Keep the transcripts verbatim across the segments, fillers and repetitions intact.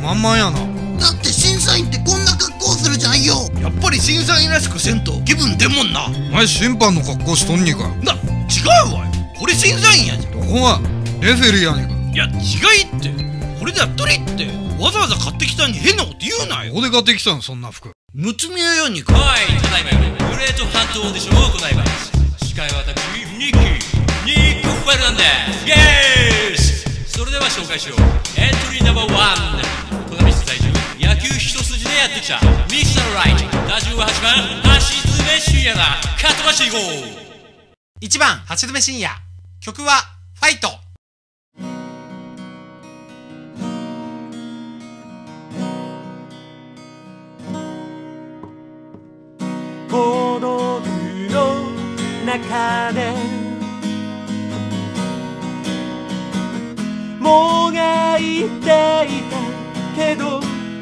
満々やな。 だって審査員ってこんな格好するじゃんよ。やっぱり審査員らしくせんと気分出んもんな。 お前審判の格好しとんにか。 な、違うわよ。これ審査員やじゃん。 どこがレフェリーやねんか。 いや違いって、これでやっとりってわざわざ買ってきたに変なこと言うなよ。 どこで買ってきたのそんな服。 むつみやにか。 はい、ただいまよりグレートハントオーディションを行います。司会は私ニッキーニック・フェルナンデス。イエース。それでは紹介しよう。エントリーナンバーワン、砺波市在住、野球一筋でやってきたミスターライト。打順ははちばん橋爪信也だ。かっ飛ばしていこう。 いちばん橋爪信也、曲はファイト。 孤独の中でもがいていたけど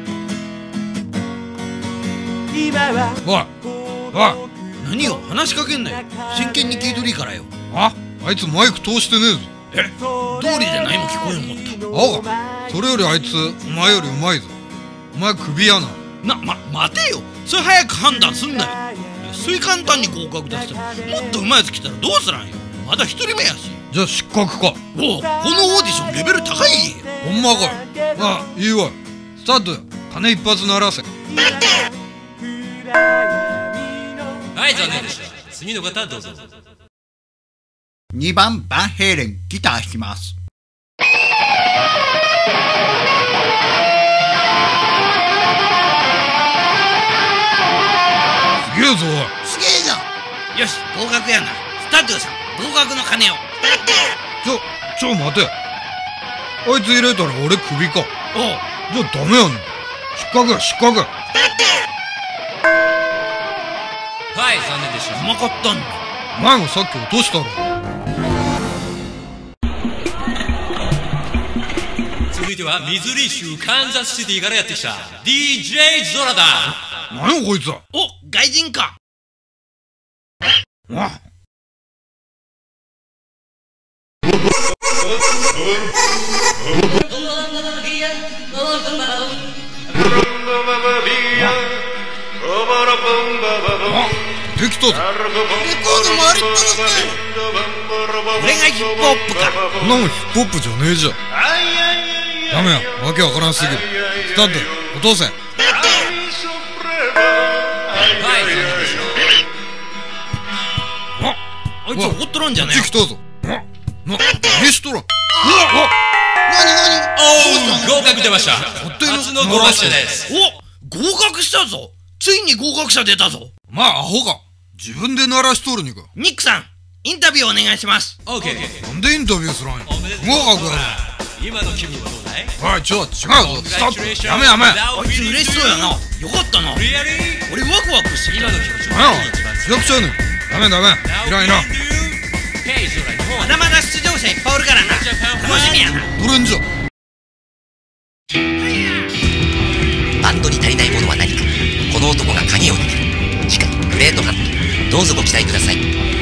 今はおいおい、 何よ、話しかけんなよ。真剣に聞いとりからよ。 ああいつマイク通してねえぞ。 え、通りで何も聞こえんもった。 ああ、それよりあいつお前よりうまいぞ。お前クビやな。 な、ま、待てよ。それ早く判断すんなよ。そう簡単に合格出してもっとうまいやつ来たらどうすらんよ。まだ一人目やし。 じゃあ失格か。 おう、このオーディションレベル高い。 ほんまかい。ああ、いいわ。スタートや。鐘一発鳴らせ。 はい、残念でした。次の方どうぞ。 にばんバンヘイレン、ギター弾きます。 すげえぞ。 すげえじゃん。よし、合格やな。スタッドさん、合格の鐘を。 ちょ、ちょ待て。あいつ入れたら俺クビか。 おう、 じゃあダメやんの。失格や失格や。 はい、残念でした。 うまかったんだ。 お前もさっき落としたろ。 続いてはミズリー州カンザスシティからやってきた ディージェー ゾラだ。 何やこいつは。 お、外人か。 あできたぞ。 レコード回りっぱなしだよ。これがヒップホップか。 こんなもんヒップホップじゃねえじゃん。ダメや、わけわからんすぎる。スタッド落とせ。 はい、残念でしああいつ怒っとらんじゃねえこっち来たぞ。あな、何しとらん。うわた。おう、合格出ました。 勝手に初の合格者です。 お、合格したぞ。ついに合格者出たぞ。 まあアホか。自分で鳴らしとるにか。 ニックさん、インタビューお願いします。 オーケー。 なんでインタビューすらんよ。 おめでとう。 合格やろ。 今の気分はどうだい？ おい、ちょ、違うぞ。スタッド。やめやめ。 あいつ嬉しそうやな。よかったな。 リアリー？ 俺ワクワクして今の気持ち何やおい、めちゃくちゃやねん。ダメダメ。いらんいらん。 ヘイゾラ日本まだまだ出場者いっぱいおるからな。楽しみやな。 どれんじゃ。 バンドに足りないものは何か。この男が鍵を握る。次回グレートハント、どうぞご期待ください。